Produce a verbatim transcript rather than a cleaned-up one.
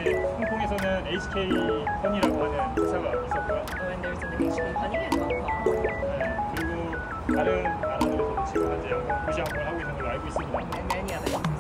그다음에 홍콩에서는 에이치케이 허니라고 하는 회사가 있었고요. When there's an 에이치케이 honey in Hong Kong. 네, 그리고 다른 나라들에서도 지금 현재 양봉, 도시양봉을 하고 있는 걸로 알고 있습니다. And many others.